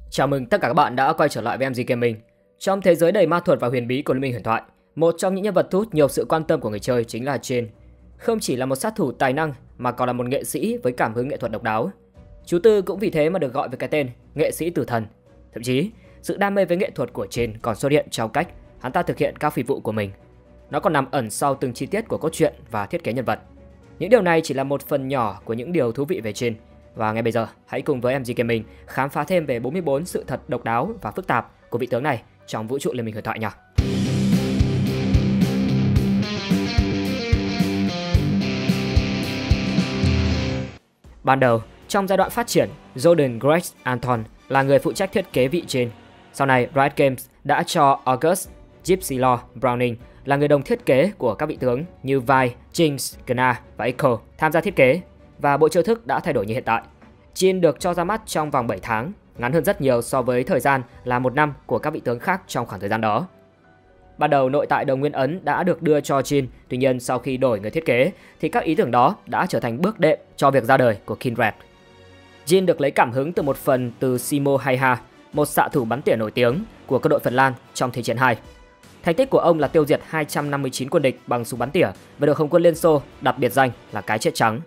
Chào mừng tất cả các bạn đã quay trở lại với MG Gaming. Trong thế giới đầy ma thuật và huyền bí của Liên minh huyền thoại, một trong những nhân vật thu hút nhiều sự quan tâm của người chơi chính là Jin. Không chỉ là một sát thủ tài năng mà còn là một nghệ sĩ với cảm hứng nghệ thuật độc đáo. Chú Tư cũng vì thế mà được gọi với cái tên nghệ sĩ tử thần. Thậm chí, sự đam mê với nghệ thuật của Jin còn xuất hiện trong cách hắn ta thực hiện các phi vụ của mình. Nó còn nằm ẩn sau từng chi tiết của cốt truyện và thiết kế nhân vật. Những điều này chỉ là một phần nhỏ của những điều thú vị về Jin. Và ngay bây giờ, hãy cùng với MG Gaming khám phá thêm về 44 sự thật độc đáo và phức tạp của vị tướng này trong vũ trụ Liên minh huyền thoại nhé. Ban đầu, trong giai đoạn phát triển, Jordan Grace Anton là người phụ trách thiết kế vị Jin. Sau này, Riot Games đã cho August Gypsy Law Browning là người đồng thiết kế của các vị tướng như Vi, Jinx, Gna và Echo tham gia thiết kế, và bộ chiêu thức đã thay đổi như hiện tại. Jin được cho ra mắt trong vòng 7 tháng, ngắn hơn rất nhiều so với thời gian là 1 năm của các vị tướng khác trong khoảng thời gian đó. Ban đầu nội tại đồng nguyên ấn đã được đưa cho Jin, tuy nhiên sau khi đổi người thiết kế thì các ý tưởng đó đã trở thành bước đệm cho việc ra đời của Kindred. Jin được lấy cảm hứng từ một phần từ Simo Häyhä, một xạ thủ bắn tỉa nổi tiếng của quân đội Phần Lan trong Thế chiến II. Thành tích của ông là tiêu diệt 259 quân địch bằng súng bắn tỉa và được Không quân Liên Xô đặt biệt danh là cái chết trắng.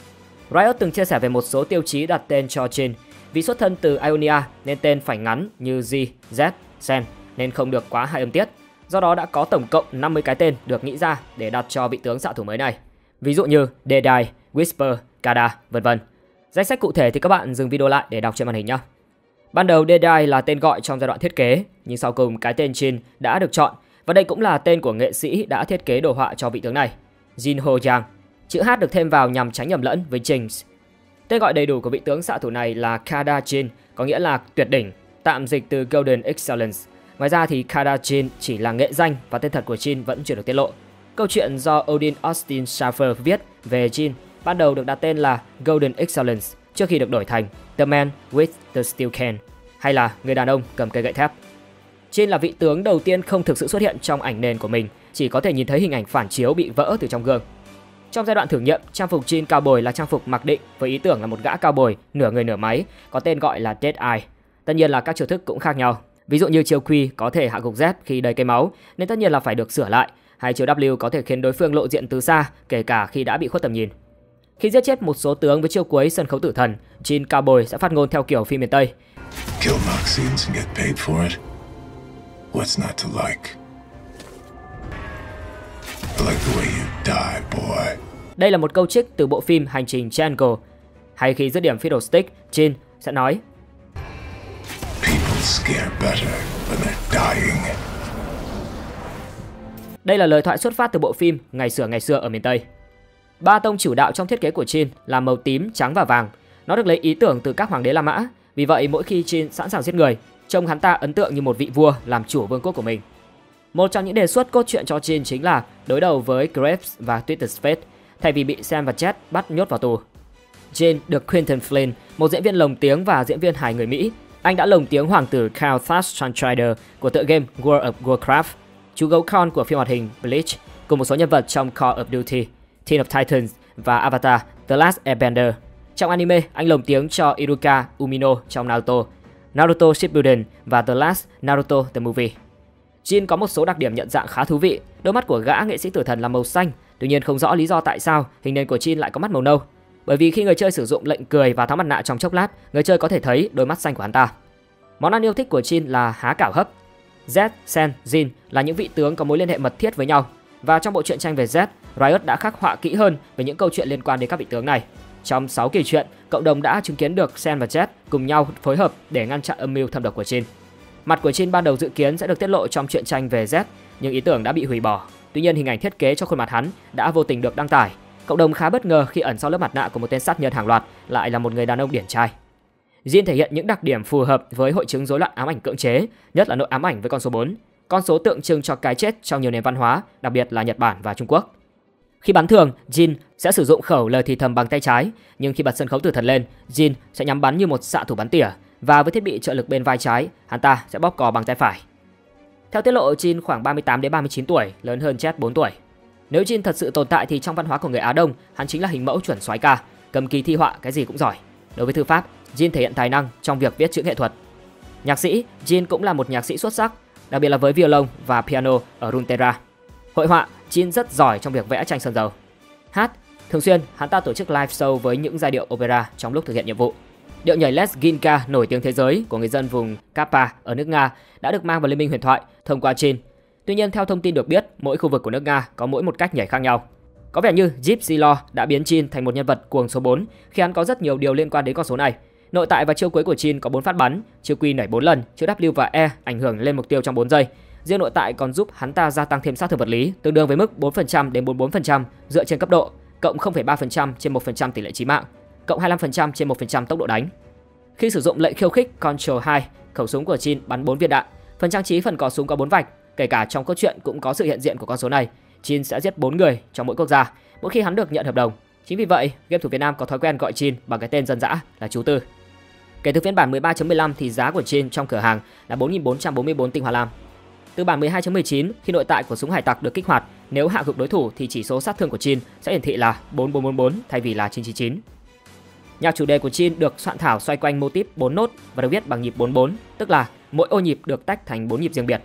Riot từng chia sẻ về một số tiêu chí đặt tên cho Jin. Vì xuất thân từ Ionia nên tên phải ngắn như G, Z, Sen nên không được quá 2 âm tiết. Do đó đã có tổng cộng 50 cái tên được nghĩ ra để đặt cho vị tướng xạ thủ mới này. Ví dụ như Deadeye, Whisper, Kada, vân vân. Danh sách cụ thể thì các bạn dừng video lại để đọc trên màn hình nhé. Ban đầu Deadeye là tên gọi trong giai đoạn thiết kế, nhưng sau cùng cái tên Jin đã được chọn và đây cũng là tên của nghệ sĩ đã thiết kế đồ họa cho vị tướng này, Jin Ho Yang. Chữ H được thêm vào nhằm tránh nhầm lẫn với Jinx. Tên gọi đầy đủ của vị tướng xạ thủ này là Kada Jin, có nghĩa là tuyệt đỉnh, tạm dịch từ Golden Excellence. Ngoài ra thì Kada Jin chỉ là nghệ danh và tên thật của Jin vẫn chưa được tiết lộ. Câu chuyện do Odin Austin Schaffer viết về Jin ban đầu được đặt tên là Golden Excellence trước khi được đổi thành The Man with the Steel Cane, hay là người đàn ông cầm cây gậy thép. Jin là vị tướng đầu tiên không thực sự xuất hiện trong ảnh nền của mình, chỉ có thể nhìn thấy hình ảnh phản chiếu bị vỡ từ trong gương. Trong giai đoạn thử nghiệm, trang phục Jin cao bồi là trang phục mặc định với ý tưởng là một gã cao bồi nửa người nửa máy, có tên gọi là Deadeye. Tất nhiên là các chiêu thức cũng khác nhau. Ví dụ như chiêu Q có thể hạ gục Z khi đầy cây máu, nên tất nhiên là phải được sửa lại. Hay chiêu W có thể khiến đối phương lộ diện từ xa, kể cả khi đã bị khuất tầm nhìn. Khi giết chết một số tướng với chiêu cuối sân khấu tử thần, Jin cao bồi sẽ phát ngôn theo kiểu phim miền Tây. Kill Noxians and get paid for it. What's not to like? I like the way you die, boy. Đây là một câu trích từ bộ phim Hành trình Django. Hay khi dứt điểm Fiddlestick, Jin sẽ nói: People scare better when they're dying. Đây là lời thoại xuất phát từ bộ phim Ngày xưa ở miền Tây. Ba tông chủ đạo trong thiết kế của Jin là màu tím, trắng và vàng. Nó được lấy ý tưởng từ các hoàng đế La Mã. Vì vậy mỗi khi Jin sẵn sàng giết người, trông hắn ta ấn tượng như một vị vua làm chủ vương quốc của mình. Một trong những đề xuất cốt truyện cho Jin chính là đối đầu với Graves và Twisted Fate, thay vì bị Sam và Jet bắt nhốt vào tù. Jin được Quentin Flynn, một diễn viên lồng tiếng và diễn viên hài người Mỹ. Anh đã lồng tiếng hoàng tử Khal Thassantrider của tựa game World of Warcraft, chú gấu con của phim hoạt hình Bleach, cùng một số nhân vật trong Call of Duty, Teen of Titans và Avatar The Last Airbender. Trong anime, anh lồng tiếng cho Iruka Umino trong Naruto, Naruto Shippuden và The Last Naruto The Movie. Jin có một số đặc điểm nhận dạng khá thú vị. Đôi mắt của gã nghệ sĩ tử thần là màu xanh, tuy nhiên không rõ lý do tại sao hình nền của Jin lại có mắt màu nâu. Bởi vì khi người chơi sử dụng lệnh cười và tháo mặt nạ trong chốc lát, người chơi có thể thấy đôi mắt xanh của hắn ta. Món ăn yêu thích của Jin là há cảo hấp. Z, Sen, Jin là những vị tướng có mối liên hệ mật thiết với nhau. Và trong bộ truyện tranh về Z, Riot đã khắc họa kỹ hơn về những câu chuyện liên quan đến các vị tướng này. Trong 6 kỳ truyện, cộng đồng đã chứng kiến được Sen và Jet cùng nhau phối hợp để ngăn chặn âm mưu thâm độc của Jin. Mặt của Jin ban đầu dự kiến sẽ được tiết lộ trong truyện tranh về Z, nhưng ý tưởng đã bị hủy bỏ. Tuy nhiên hình ảnh thiết kế cho khuôn mặt hắn đã vô tình được đăng tải. Cộng đồng khá bất ngờ khi ẩn sau lớp mặt nạ của một tên sát nhân hàng loạt lại là một người đàn ông điển trai. Jin thể hiện những đặc điểm phù hợp với hội chứng rối loạn ám ảnh cưỡng chế, nhất là nỗi ám ảnh với con số 4, con số tượng trưng cho cái chết trong nhiều nền văn hóa, đặc biệt là Nhật Bản và Trung Quốc. Khi bắn thường, Jin sẽ sử dụng khẩu lời thì thầm bằng tay trái, nhưng khi bật sân khấu tử thần lên, Jin sẽ nhắm bắn như một xạ thủ bắn tỉa, và với thiết bị trợ lực bên vai trái, hắn ta sẽ bóp cò bằng tay phải. Theo tiết lộ, Jin khoảng 38 đến 39 tuổi, lớn hơn Jet 4 tuổi. Nếu Jin thật sự tồn tại thì trong văn hóa của người Á Đông, hắn chính là hình mẫu chuẩn soái ca, cầm kỳ thi họa cái gì cũng giỏi. Đối với thư pháp, Jin thể hiện tài năng trong việc viết chữ nghệ thuật. Nhạc sĩ, Jin cũng là một nhạc sĩ xuất sắc, đặc biệt là với violon và piano ở Runeterra. Hội họa, Jin rất giỏi trong việc vẽ tranh sơn dầu. Hát, thường xuyên hắn ta tổ chức live show với những giai điệu opera trong lúc thực hiện nhiệm vụ. Điệu nhảy Lezginka nổi tiếng thế giới của người dân vùng Kappa ở nước Nga đã được mang vào Liên minh huyền thoại thông qua Jin. Tuy nhiên, theo thông tin được biết, mỗi khu vực của nước Nga có mỗi một cách nhảy khác nhau. Có vẻ như Gypsy Law đã biến Jin thành một nhân vật cuồng số 4 khi hắn có rất nhiều điều liên quan đến con số này. Nội tại và chiêu cuối của Jin có 4 phát bắn, chiêu Q nảy 4 lần, chiêu W và E ảnh hưởng lên mục tiêu trong 4 giây. Riêng nội tại còn giúp hắn ta gia tăng thêm sát thương vật lý, tương đương với mức 4% đến 44% dựa trên cấp độ, cộng 0,3% trên 1% tỷ lệ chí mạng, cộng 25% trên 1% tốc độ đánh. Khi sử dụng lệnh khiêu khích Control 2, khẩu súng của Jin bắn 4 viên đạn. Phần trang trí phần cò súng có 4 vạch, kể cả trong cốt truyện cũng có sự hiện diện của con số này. Jin sẽ giết 4 người trong mỗi quốc gia mỗi khi hắn được nhận hợp đồng. Chính vì vậy, game thủ Việt Nam có thói quen gọi Jin bằng cái tên dân dã là chú Tư. Kể từ phiên bản 13.15 thì giá của Jin trong cửa hàng là 4.444 tinh hoa lam. Từ bản 12.19, khi nội tại của súng hải tặc được kích hoạt, nếu hạ gục đối thủ thì chỉ số sát thương của Jin sẽ hiển thị là 4444 thay vì là 999. Nhạc chủ đề của Jin được soạn thảo xoay quanh mô típ 4 nốt và được viết bằng nhịp 44, tức là mỗi ô nhịp được tách thành 4 nhịp riêng biệt.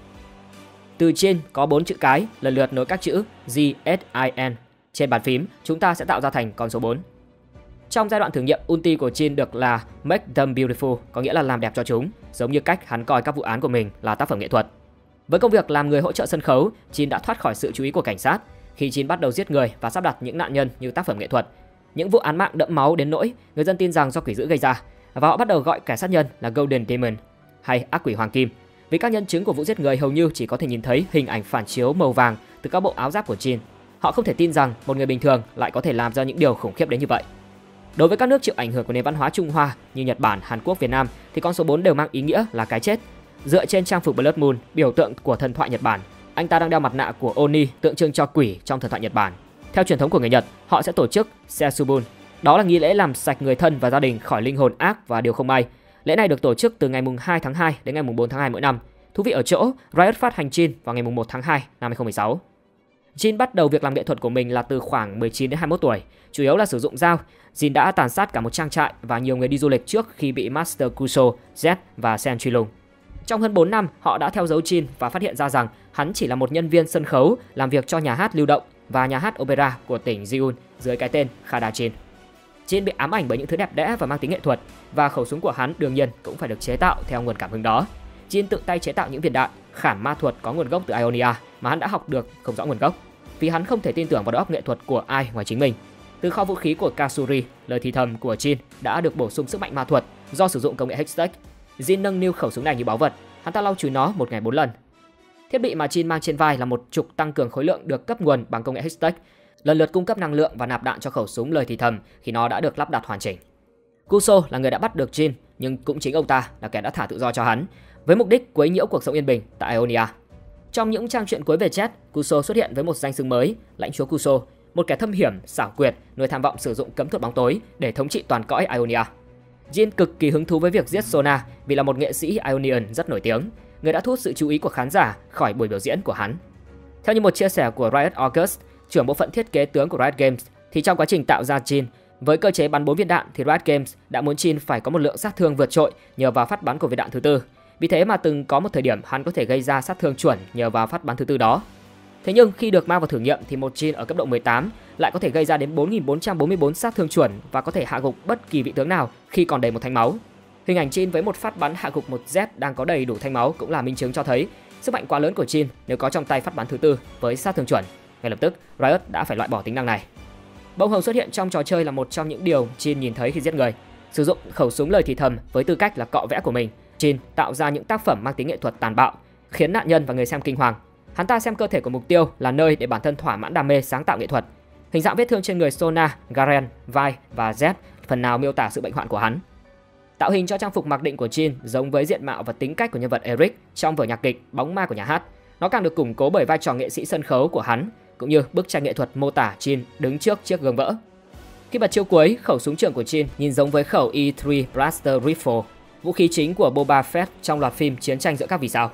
Từ trên có 4 chữ cái lần lượt nối các chữ G, S, I, N. Trên bàn phím, chúng ta sẽ tạo ra thành con số 4. Trong giai đoạn thử nghiệm, ulti của Jin được là Make them beautiful, có nghĩa là làm đẹp cho chúng, giống như cách hắn coi các vụ án của mình là tác phẩm nghệ thuật. Với công việc làm người hỗ trợ sân khấu, Jin đã thoát khỏi sự chú ý của cảnh sát khi Jin bắt đầu giết người và sắp đặt những nạn nhân như tác phẩm nghệ thuật. Những vụ án mạng đẫm máu đến nỗi người dân tin rằng do quỷ dữ gây ra, và họ bắt đầu gọi kẻ sát nhân là Golden Demon hay ác quỷ hoàng kim, vì các nhân chứng của vụ giết người hầu như chỉ có thể nhìn thấy hình ảnh phản chiếu màu vàng từ các bộ áo giáp của Jin. Họ không thể tin rằng một người bình thường lại có thể làm ra những điều khủng khiếp đến như vậy. Đối với các nước chịu ảnh hưởng của nền văn hóa Trung Hoa như Nhật Bản, Hàn Quốc, Việt Nam thì con số 4 đều mang ý nghĩa là cái chết. Dựa trên trang phục Blood Moon, biểu tượng của thần thoại Nhật Bản, anh ta đang đeo mặt nạ của Oni, tượng trưng cho quỷ trong thần thoại Nhật Bản. Theo truyền thống của người Nhật, họ sẽ tổ chức Setsubun, đó là nghi lễ làm sạch người thân và gia đình khỏi linh hồn ác và điều không may. Lễ này được tổ chức từ ngày 2 tháng 2 đến ngày 4 tháng 2 mỗi năm. Thú vị ở chỗ, Riot phát hành Jin vào ngày 1 tháng 2 năm 2016. Jin bắt đầu việc làm nghệ thuật của mình là từ khoảng 19 đến 21 tuổi, chủ yếu là sử dụng dao. Jin đã tàn sát cả một trang trại và nhiều người đi du lịch trước khi bị Master Kuso, Z và Sen truy lùng. Trong hơn 4 năm, họ đã theo dấu Jin và phát hiện ra rằng hắn chỉ là một nhân viên sân khấu làm việc cho nhà hát lưu động và nhà hát opera của tỉnh Jeon dưới cái tên Khada Jin. Jin bị ám ảnh bởi những thứ đẹp đẽ và mang tính nghệ thuật, và khẩu súng của hắn đương nhiên cũng phải được chế tạo theo nguồn cảm hứng đó. Jin tự tay chế tạo những viên đạn, khảm ma thuật có nguồn gốc từ Ionia mà hắn đã học được không rõ nguồn gốc, vì hắn không thể tin tưởng vào đầu óc nghệ thuật của ai ngoài chính mình. Từ kho vũ khí của Kasuri, lời thì thầm của Jin đã được bổ sung sức mạnh ma thuật do sử dụng công nghệ Hextech. Jin nâng niu khẩu súng này như báu vật, hắn ta lau chùi nó một ngày 4 lần. Thiết bị mà Jin mang trên vai là một trục tăng cường khối lượng được cấp nguồn bằng công nghệ Hextech, lần lượt cung cấp năng lượng và nạp đạn cho khẩu súng lời thì thầm khi nó đã được lắp đặt hoàn chỉnh. Kuso là người đã bắt được Jin, nhưng cũng chính ông ta là kẻ đã thả tự do cho hắn, với mục đích quấy nhiễu cuộc sống yên bình tại Ionia. Trong những trang truyện cuối về Jet, Kuso xuất hiện với một danh xưng mới, lãnh chúa Kuso, một kẻ thâm hiểm, xảo quyệt, nuôi tham vọng sử dụng cấm thuật bóng tối để thống trị toàn cõi Ionia. Jin cực kỳ hứng thú với việc giết Sona vì là một nghệ sĩ Ionian rất nổi tiếng, người đã thu hút sự chú ý của khán giả khỏi buổi biểu diễn của hắn. Theo như một chia sẻ của Riot August, trưởng bộ phận thiết kế tướng của Riot Games, thì trong quá trình tạo ra Jin, với cơ chế bắn 4 viên đạn thì Riot Games đã muốn Jin phải có một lượng sát thương vượt trội nhờ vào phát bắn của viên đạn thứ tư. Vì thế mà từng có một thời điểm hắn có thể gây ra sát thương chuẩn nhờ vào phát bắn thứ tư đó. Thế nhưng khi được mang vào thử nghiệm thì một Jin ở cấp độ 18 lại có thể gây ra đến 4.444 sát thương chuẩn và có thể hạ gục bất kỳ vị tướng nào khi còn đầy một thanh máu. Hình ảnh Jin với một phát bắn hạ gục một Z đang có đầy đủ thanh máu cũng là minh chứng cho thấy sức mạnh quá lớn của Jin nếu có trong tay phát bắn thứ tư với sát thương chuẩn. Ngay lập tức, Riot đã phải loại bỏ tính năng này. Bông hồng xuất hiện trong trò chơi là một trong những điều Jin nhìn thấy khi giết người. Sử dụng khẩu súng lời thì thầm với tư cách là cọ vẽ của mình, Jin tạo ra những tác phẩm mang tính nghệ thuật tàn bạo, khiến nạn nhân và người xem kinh hoàng. Hắn ta xem cơ thể của mục tiêu là nơi để bản thân thỏa mãn đam mê sáng tạo nghệ thuật. Hình dạng vết thương trên người Sona, Garen, vai và Z phần nào miêu tả sự bệnh hoạn của hắn. Tạo hình cho trang phục mặc định của Jin giống với diện mạo và tính cách của nhân vật Eric trong vở nhạc kịch Bóng ma của nhà hát. Nó càng được củng cố bởi vai trò nghệ sĩ sân khấu của hắn, cũng như bức tranh nghệ thuật mô tả Jin đứng trước chiếc gương vỡ. Khi bật chiêu cuối, khẩu súng trường của Jin nhìn giống với khẩu E3 Blaster Rifle, vũ khí chính của Boba Fett trong loạt phim Chiến tranh giữa các vì sao.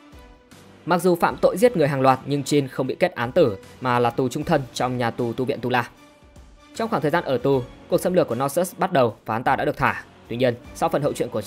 Mặc dù phạm tội giết người hàng loạt nhưng Jin không bị kết án tử mà là tù chung thân trong nhà tù tu viện Tula. Trong khoảng thời gian ở tù, cuộc xâm lược của Noxus bắt đầu và hắn ta đã được thả. Tuy nhiên, sau phần hậu truyện của Jet,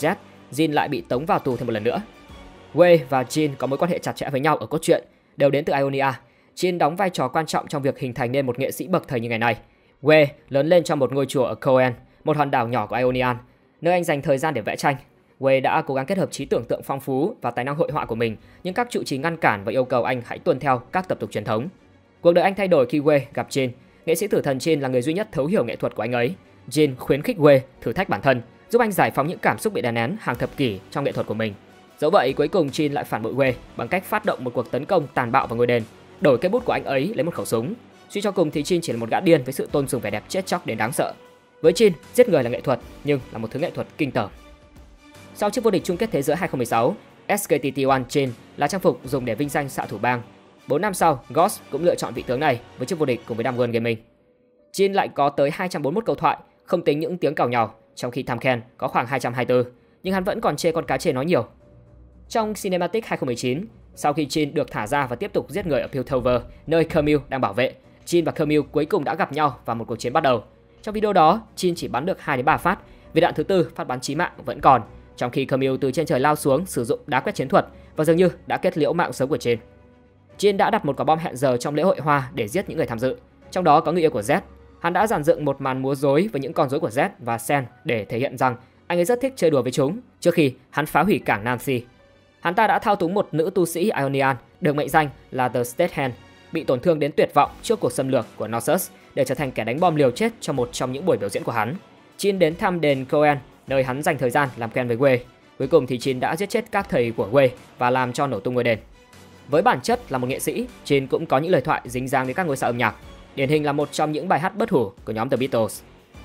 Jin lại bị tống vào tù thêm một lần nữa. Wei và Jin có mối quan hệ chặt chẽ với nhau ở cốt truyện, đều đến từ Ionia. Jin đóng vai trò quan trọng trong việc hình thành nên một nghệ sĩ bậc thầy như ngày nay. Wei lớn lên trong một ngôi chùa ở Koen, một hòn đảo nhỏ của Ionian, nơi anh dành thời gian để vẽ tranh. Wei đã cố gắng kết hợp trí tưởng tượng phong phú và tài năng hội họa của mình, nhưng các trụ trì ngăn cản và yêu cầu anh hãy tuân theo các tập tục truyền thống. Cuộc đời anh thay đổi khi Wei gặp Jin. Nghệ sĩ tử thần Jin là người duy nhất thấu hiểu nghệ thuật của anh ấy. Jin khuyến khích Wei thử thách bản thân, giúp anh giải phóng những cảm xúc bị đè nén hàng thập kỷ trong nghệ thuật của mình. Dẫu vậy, cuối cùng Jin lại phản bội Wei bằng cách phát động một cuộc tấn công tàn bạo vào ngôi đền, đổi cây bút của anh ấy lấy một khẩu súng. Suy cho cùng thì Jin chỉ là một gã điên với sự tôn sùng vẻ đẹp chết chóc đến đáng sợ. Với Jin, giết người là nghệ thuật, nhưng là một thứ nghệ thuật kinh tởm. Sau chức vô địch chung kết thế giới 2016, SKT-T1 Jin là trang phục dùng để vinh danh xạ thủ bang. 4 năm sau, Ghost cũng lựa chọn vị tướng này với chức vô địch cùng với Damwon Gaming. Jin lại có tới 241 câu thoại, không tính những tiếng cào nhàu, trong khi Tham Ken có khoảng 224, nhưng hắn vẫn còn chê con cá chê nói nhiều. Trong Cinematic 2019, sau khi Jin được thả ra và tiếp tục giết người ở Piltover, nơi Camille đang bảo vệ, Jin và Camille cuối cùng đã gặp nhau và một cuộc chiến bắt đầu. Trong video đó, Jin chỉ bắn được 2 đến 3 phát, viên đạn thứ tư phát bắn chí mạng vẫn còn, trong khi Camille từ trên trời lao xuống sử dụng đá quét chiến thuật và dường như đã kết liễu mạng sống của Jin. Jin đã đặt một quả bom hẹn giờ trong lễ hội hoa để giết những người tham dự, trong đó có người yêu của Z. Hắn đã dàn dựng một màn múa rối với những con rối của Z và Sen để thể hiện rằng anh ấy rất thích chơi đùa với chúng trước khi hắn phá hủy cảng Nancy. Hắn ta đã thao túng một nữ tu sĩ Ionian được mệnh danh là The Statehand, bị tổn thương đến tuyệt vọng trước cuộc xâm lược của Noxus để trở thành kẻ đánh bom liều chết cho một trong những buổi biểu diễn của hắn. Jin đến thăm đền Koen, nơi hắn dành thời gian làm quen với Wei. Cuối cùng thì Jin đã giết chết các thầy của Wei và làm cho nổ tung ngôi đền. Với bản chất là một nghệ sĩ, Jin cũng có những lời thoại dính dáng đến các ngôi sao âm nhạc. Điển hình là một trong những bài hát bất hủ của nhóm The Beatles.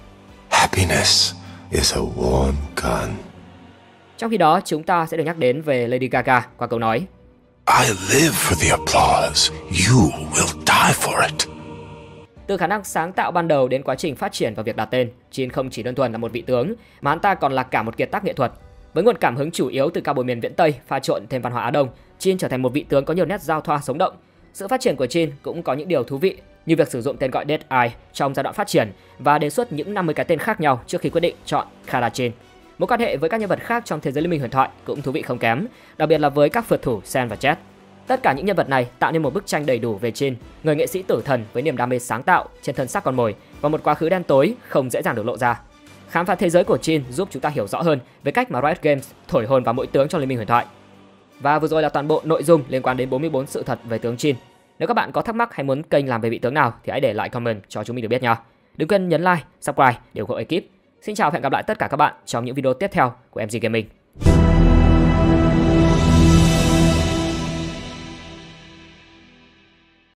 Happiness is a warm gun. Trong khi đó, chúng ta sẽ được nhắc đến về Lady Gaga qua câu nói I live for the applause. You will die for it. Từ khả năng sáng tạo ban đầu đến quá trình phát triển và việc đặt tên, Jin không chỉ đơn thuần là một vị tướng, mà hắn ta còn là cả một kiệt tác nghệ thuật. Với nguồn cảm hứng chủ yếu từ cao bồi miền viễn Tây pha trộn thêm văn hóa Á Đông, Jin trở thành một vị tướng có nhiều nét giao thoa sống động. Sự phát triển của Jin cũng có những điều thú vị, như việc sử dụng tên gọi Dead Eye trong giai đoạn phát triển và đề xuất những 50 cái tên khác nhau trước khi quyết định chọn Kara Jin. Mối quan hệ với các nhân vật khác trong thế giới liên minh huyền thoại cũng thú vị không kém, đặc biệt là với các phượt thủ Sen và Jet. Tất cả những nhân vật này tạo nên một bức tranh đầy đủ về Jin, người nghệ sĩ tử thần với niềm đam mê sáng tạo trên thân xác con mồi và một quá khứ đen tối không dễ dàng được lộ ra. Khám phá thế giới của Jin giúp chúng ta hiểu rõ hơn về cách mà Riot Games thổi hồn vào mỗi tướng trong liên minh huyền thoại. Và vừa rồi là toàn bộ nội dung liên quan đến 44 sự thật về tướng Jin. Nếu các bạn có thắc mắc hay muốn kênh làm về vị tướng nào thì hãy để lại comment cho chúng mình được biết nha. Đừng quên nhấn like, subscribe để ủng hộ ekip. Xin chào và hẹn gặp lại tất cả các bạn trong những video tiếp theo của MG Gaming.